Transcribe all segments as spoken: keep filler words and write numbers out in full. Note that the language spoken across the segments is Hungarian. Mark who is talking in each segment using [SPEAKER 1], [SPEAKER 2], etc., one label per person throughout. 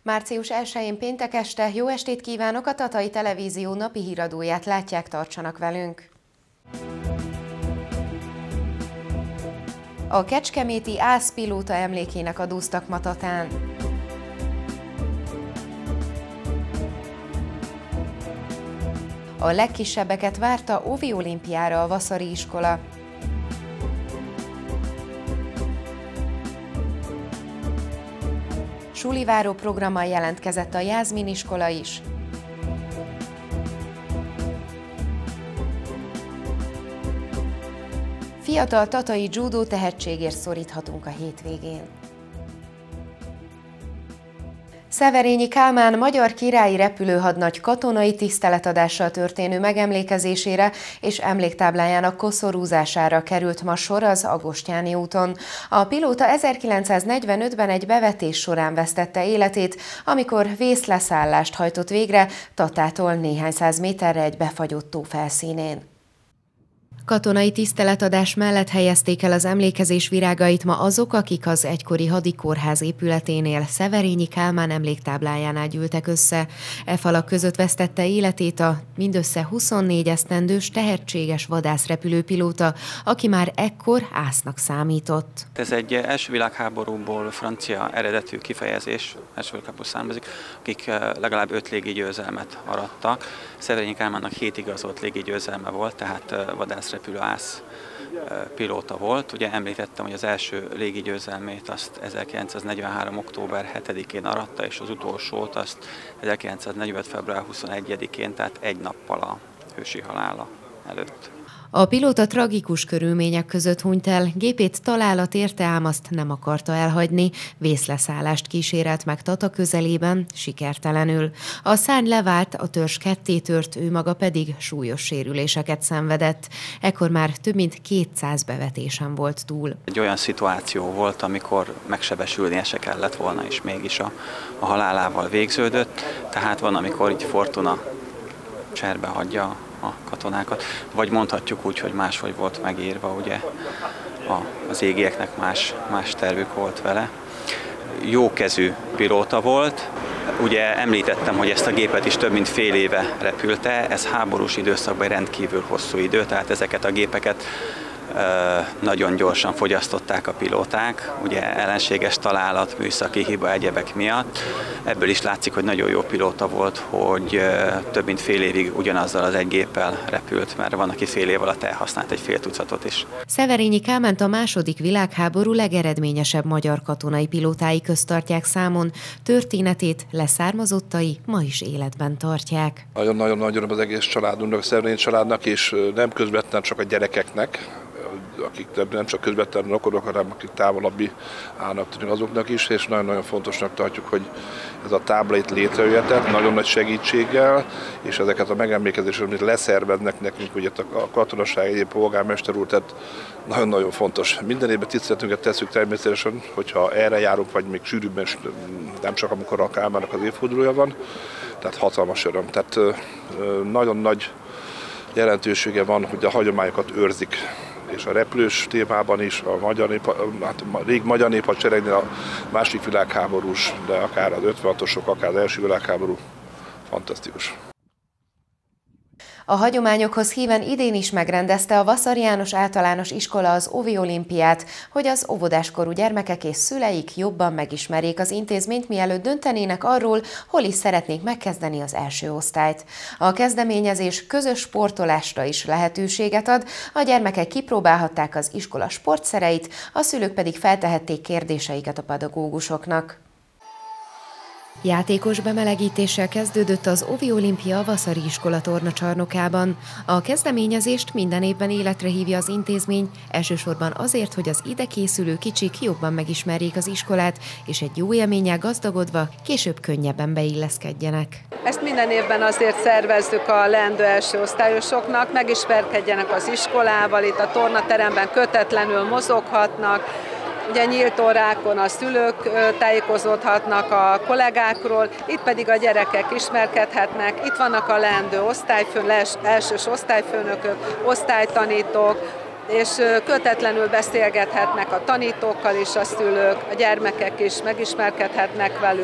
[SPEAKER 1] március elsején péntek este jó estét kívánok, a Tatai Televízió napi híradóját látják, tartsanak velünk! A kecskeméti ÁSZ pilóta emlékének adóztak ma Tatán. A legkisebbeket várta óvi olimpiára a Vaszari iskola. Suliváró programmal jelentkezett a Jászmin iskola is. Fiatal tatai judó tehetségért szoríthatunk a hétvégén. Szeverényi Kálmán magyar királyi repülőhadnagy katonai tiszteletadással történő megemlékezésére és emléktáblájának koszorúzására került ma sor az Agostyáni úton. A pilóta ezerkilencszáznegyvenötben egy bevetés során vesztette életét, amikor vészleszállást hajtott végre Tatától néhány száz méterre egy befagyott tó felszínén. Katonai tiszteletadás mellett helyezték el az emlékezés virágait ma azok, akik az egykori hadikórház épületénél Szeverényi Kálmán emléktáblájánál gyűltek össze. E falak között vesztette életét a mindössze huszonnégy esztendős tehetséges vadászrepülőpilóta, aki már ekkor ásznak számított.
[SPEAKER 2] Ez egy első világháborúból francia eredetű kifejezés, első világháborúból származik, akik legalább öt légigyőzelmet arattak. Szeverényi Kálmánnak hét igazolt légigyőzelme volt, tehát vadász repülő ÁSZ pilóta volt. Ugye említettem, hogy az első légigyőzelmét azt ezerkilencszáznegyvenhárom október hetedikén aratta, és az utolsót azt ezerkilencszáznegyvenöt február huszonegyedikén, tehát egy nappal a hősi halála előtt.
[SPEAKER 1] A pilóta tragikus körülmények között hunyt el, gépét találat érte, ám azt nem akarta elhagyni, vészleszállást kísérelt meg Tata közelében, sikertelenül. A szárny levált, a törzs kettétört, ő maga pedig súlyos sérüléseket szenvedett. Ekkor már több mint kétszáz bevetésen volt túl.
[SPEAKER 2] Egy olyan szituáció volt, amikor megsebesülnie se kellett volna, és mégis a, a halálával végződött, tehát van, amikor így fortuna cserbe hagyja a katonákat, vagy mondhatjuk úgy, hogy máshogy volt megírva, ugye a, az égieknek más, más tervük volt vele. Jókezű pilóta volt, ugye említettem, hogy ezt a gépet is több mint fél éve repülte, ez háborús időszakban rendkívül hosszú idő, tehát ezeket a gépeket nagyon gyorsan fogyasztották a pilóták, ugye ellenséges találat, műszaki hiba, egyebek miatt. Ebből is látszik, hogy nagyon jó pilóta volt, hogy több mint fél évig ugyanazzal az egy géppel repült, mert van, aki fél év alatt elhasznált egy fél tucatot is.
[SPEAKER 1] Szeverényi Kálmánt a második világháború legeredményesebb magyar katonai pilótái közt tartják számon, történetét leszármazottai ma is életben tartják.
[SPEAKER 3] Nagyon-nagyon nagyon az egész családunknak, Szeverényi családnak, és nem közvetlen csak a gyerekeknek, akik nem csak közvetlenül rokonok, hanem akik távolabbi állnak tűnik azoknak is, és nagyon-nagyon fontosnak tartjuk, hogy ez a tábla itt létrejöhetett, nagyon nagy segítséggel, és ezeket a megemlékezéseket leszerveznek nekünk, ugye a katonaság, egyéb polgármester úr, tehát nagyon-nagyon fontos. Minden évben tiszteletünket tesszük természetesen, hogyha erre járunk, vagy még sűrűbben, nem csak amikor a Kálmánnak az évfordulója van, tehát hatalmas öröm. Tehát nagyon nagy jelentősége van, hogy a hagyományokat őrzik, és a repülős témában is, a magyar nép, hát a rég magyar néphadseregnél a második világháborús, de akár az ötvenhatosok, akár az első világháború, fantasztikus.
[SPEAKER 1] A hagyományokhoz híven idén is megrendezte a Vaszari János Általános Iskola az óvi olimpiát, hogy az óvodáskorú gyermekek és szüleik jobban megismerjék az intézményt, mielőtt döntenének arról, hol is szeretnék megkezdeni az első osztályt. A kezdeményezés közös sportolásra is lehetőséget ad, a gyermekek kipróbálhatták az iskola sportszereit, a szülők pedig feltehették kérdéseiket a pedagógusoknak. Játékos bemelegítéssel kezdődött az óvi olimpia a Vaszari iskola tornacsarnokában. A kezdeményezést minden évben életre hívja az intézmény, elsősorban azért, hogy az ide készülő kicsik jobban megismerjék az iskolát, és egy jó élménnyel gazdagodva később könnyebben beilleszkedjenek.
[SPEAKER 4] Ezt minden évben azért szervezzük a leendő első osztályosoknak, megismerkedjenek az iskolával, itt a tornateremben kötetlenül mozoghatnak, ugye nyílt órákon a szülők tájékozódhatnak a kollégákról, itt pedig a gyerekek ismerkedhetnek, itt vannak a leendő osztályfőn, elsős osztályfőnökök, osztálytanítók, és kötetlenül beszélgethetnek a tanítókkal is a szülők, a gyermekek is megismerkedhetnek velük.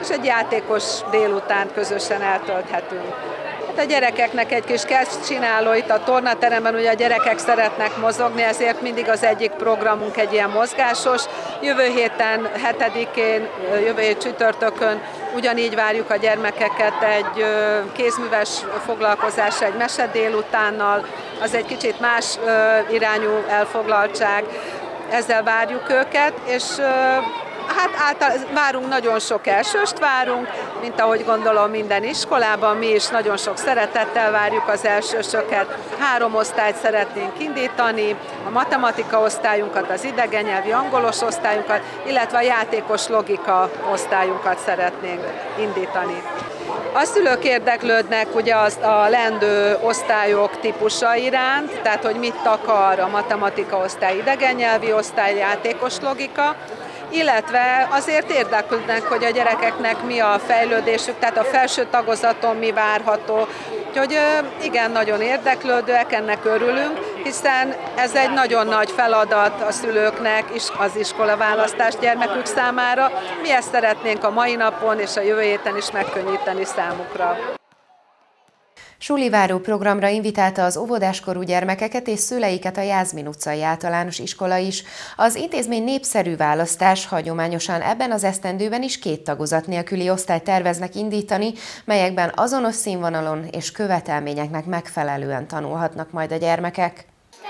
[SPEAKER 4] és egy játékos délután közösen eltölthetünk. A gyerekeknek egy kis kezdcsináló itt a tornateremben, ugye a gyerekek szeretnek mozogni, ezért mindig az egyik programunk egy ilyen mozgásos. Jövő héten, hetedikén, jövő hét csütörtökön ugyanígy várjuk a gyermekeket egy kézműves foglalkozásra, egy mese délutánnal, az egy kicsit más irányú elfoglaltság, ezzel várjuk őket, és hát által, várunk nagyon sok elsőst várunk, mint ahogy gondolom minden iskolában, mi is nagyon sok szeretettel várjuk az elsősöket. Három osztályt szeretnénk indítani, a matematika osztályunkat, az idegennyelvi angolos osztályunkat, illetve a játékos logika osztályunkat szeretnénk indítani. A szülők érdeklődnek ugye az a leendő osztályok típusa iránt, tehát hogy mit akar a matematika osztály, idegennyelvi osztály, játékos logika, illetve azért érdeklődnek, hogy a gyerekeknek mi a fejlődésük, tehát a felső tagozaton mi várható. Úgyhogy igen, nagyon érdeklődőek, ennek örülünk, hiszen ez egy nagyon nagy feladat a szülőknek is, az iskolaválasztás gyermekük számára. Mi ezt szeretnénk a mai napon és a jövő héten is megkönnyíteni számukra.
[SPEAKER 1] Suliváró programra invitálta az óvodáskorú gyermekeket és szüleiket a Jászmin utcai általános iskola is. Az intézmény népszerű választás, hagyományosan ebben az esztendőben is két tagozat nélküli osztályt terveznek indítani, melyekben azonos színvonalon és követelményeknek megfelelően tanulhatnak majd a gyermekek.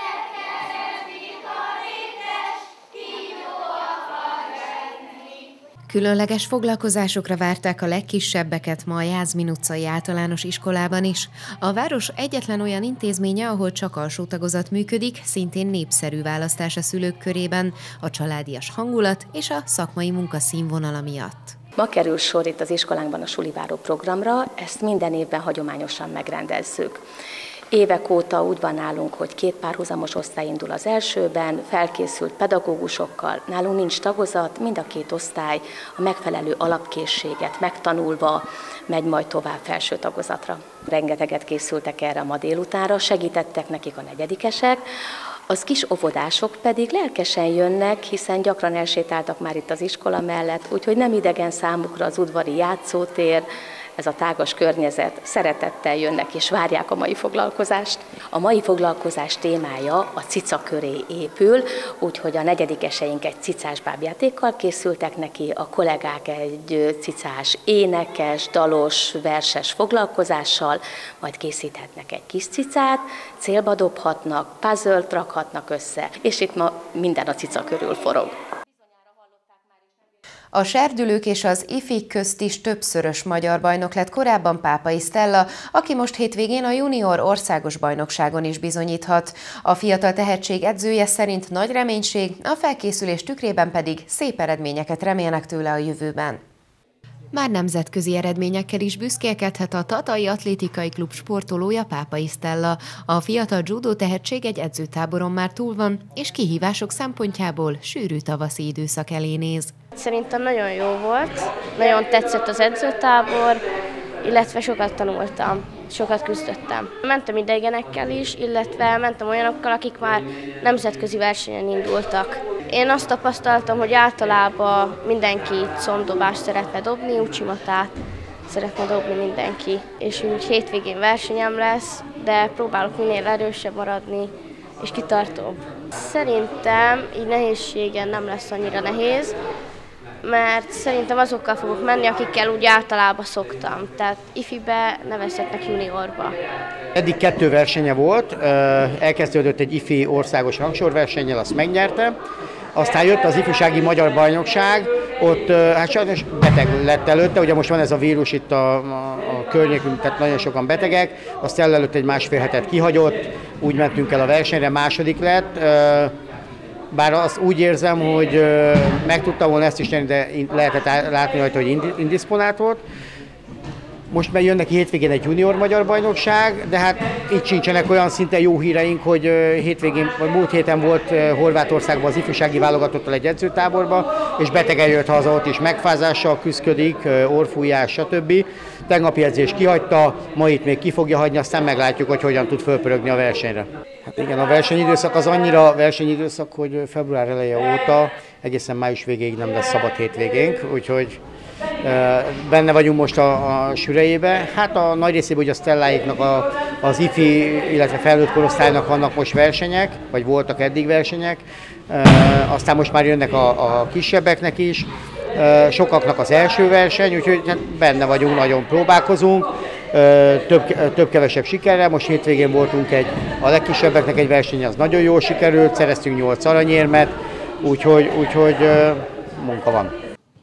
[SPEAKER 1] Különleges foglalkozásokra várták a legkisebbeket ma a Jászmin utcai általános iskolában is. A város egyetlen olyan intézménye, ahol csak alsó tagozat működik, szintén népszerű választás a szülők körében, a családias hangulat és a szakmai munka színvonala miatt.
[SPEAKER 5] Ma kerül sor itt az iskolánkban a Suliváró programra, ezt minden évben hagyományosan megrendezzük. Évek óta úgy van nálunk, hogy két párhuzamos osztály indul az elsőben, felkészült pedagógusokkal, nálunk nincs tagozat, mind a két osztály a megfelelő alapkészséget megtanulva megy majd tovább felső tagozatra. Rengeteget készültek erre a ma délutánra, segítettek nekik a negyedikesek, az kis óvodások pedig lelkesen jönnek, hiszen gyakran elsétáltak már itt az iskola mellett, úgyhogy nem idegen számukra az udvari játszótér, ez a tágas környezet, szeretettel jönnek és várják a mai foglalkozást. A mai foglalkozás témája a cica köré épül, úgyhogy a negyedikeseink egy cicás bábjátékkal készültek neki, a kollégák egy cicás énekes, dalos, verses foglalkozással, majd készíthetnek egy kis cicát, célba dobhatnak, puzzle-t rakhatnak össze, és itt ma minden a cica körül forog.
[SPEAKER 1] A serdülők és az ifik közt is többszörös magyar bajnok lett korábban Pápai Stella, aki most hétvégén a junior országos bajnokságon is bizonyíthat. A fiatal tehetség edzője szerint nagy reménység, a felkészülés tükrében pedig szép eredményeket remélnek tőle a jövőben. Már nemzetközi eredményekkel is büszkélkedhet a Tatai Atlétikai Klub sportolója, Pápai Stella. A fiatal judó tehetség egy edzőtáboron már túl van, és kihívások szempontjából sűrű tavaszi időszak elé néz.
[SPEAKER 6] Szerintem nagyon jó volt, nagyon tetszett az edzőtábor, illetve sokat tanultam, sokat küzdöttem. Mentem idegenekkel is, illetve mentem olyanokkal, akik már nemzetközi versenyen indultak. Én azt tapasztaltam, hogy általában mindenki combdobást szeretne dobni, ucsimatát szeretne dobni mindenki. És úgy hétvégén versenyem lesz, de próbálok minél erősebb maradni és kitartóbb. Szerintem így nehézségen nem lesz annyira nehéz, mert szerintem azokkal fogok menni, akikkel úgy általában szoktam. Tehát ifibe nevezhetnek juniorba.
[SPEAKER 7] Eddig kettő versenye volt, elkezdődött egy ifi országos rangsorversennyel, azt megnyerte. Aztán jött az ifjúsági magyar bajnokság, ott hát sajnos beteg lett előtte, ugye most van ez a vírus itt a, a, a környékünk, tehát nagyon sokan betegek, azt előtt egy másfél hetet kihagyott, úgy mentünk el a versenyre, második lett. Bár azt úgy érzem, hogy meg tudtam volna ezt is tenni, de lehetett látni rajta, hogy indisponált volt. Most meg jönnek hétvégén egy junior magyar bajnokság, de hát itt sincsenek olyan szinten jó híreink, hogy hétvégén, vagy múlt héten volt Horvátországban az ifjúsági válogatottal egy edzőtáborba, és betegen jött haza, ott is megfázással küszködik, orrfújás, stb. Tegnapi edzés kihagyta, ma itt még ki fogja hagyni, aztán meglátjuk, hogy hogyan tud fölpörögni a versenyre. Hát igen, a versenyidőszak az annyira versenyidőszak, hogy február eleje óta egészen május végéig nem lesz szabad hétvégénk, úgyhogy Benne vagyunk most a, a sürejébe. Hát a nagy részében ugye a Stelláiknak, a, az ifi, illetve felnőtt korosztálynak vannak most versenyek, vagy voltak eddig versenyek. Aztán most már jönnek a, a kisebbeknek is. Sokaknak az első verseny, úgyhogy hát benne vagyunk, nagyon próbálkozunk. Több, több-kevesebb sikerrel. Most hétvégén voltunk egy, a legkisebbeknek egy verseny, az nagyon jól sikerült, szereztünk nyolc aranyérmet, úgyhogy, úgyhogy munka van.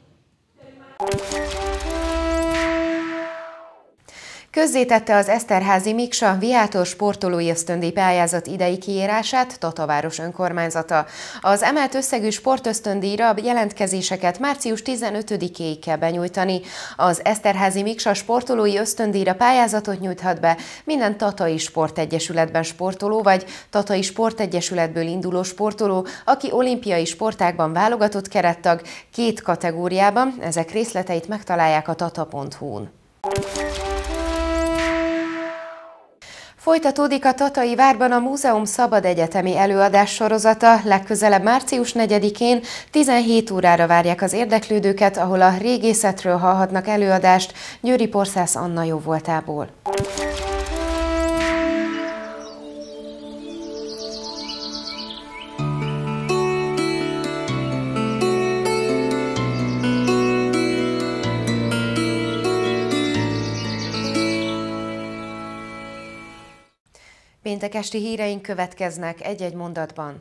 [SPEAKER 1] Közzétette az Eszterházy Miksa Viátor sportolói ösztöndíj pályázat idei kiírását Tataváros önkormányzata. Az emelt összegű sportösztöndíjra jelentkezéseket március tizenötödikéig kell benyújtani. Az Eszterházy Miksa sportolói ösztöndíjra pályázatot nyújthat be minden tatai sportegyesületben sportoló vagy tatai sportegyesületből induló sportoló, aki olimpiai sportágban válogatott kerettag két kategóriában. Ezek részleteit megtalálják a tata pont hu-n. Folytatódik a Tatai Várban a Múzeum Szabad Egyetemi előadás sorozata. Legközelebb március negyedikén tizenhét órára várják az érdeklődőket, ahol a régészetről hallhatnak előadást Győri Porszász Anna jóvoltából. Péntek esti híreink következnek egy-egy mondatban.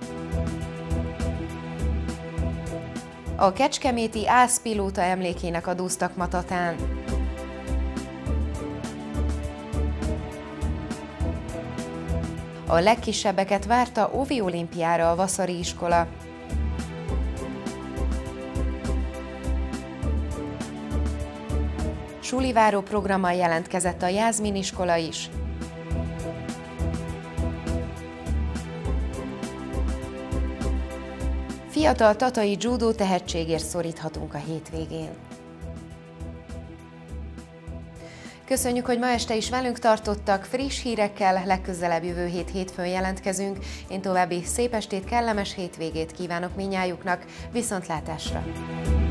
[SPEAKER 1] A kecskeméti ászpilóta emlékének adóztak ma Tatán. A legkisebbeket várta óvi olimpiára a Vaszari iskola. Suliváró programmal jelentkezett a Jászmin iskola is. Fiatal tatai judó tehetségért szoríthatunk a hétvégén. Köszönjük, hogy ma este is velünk tartottak, friss hírekkel legközelebb jövő hét hétfőn jelentkezünk. Én további szép estét, kellemes hétvégét kívánok mindnyájuknak, viszontlátásra!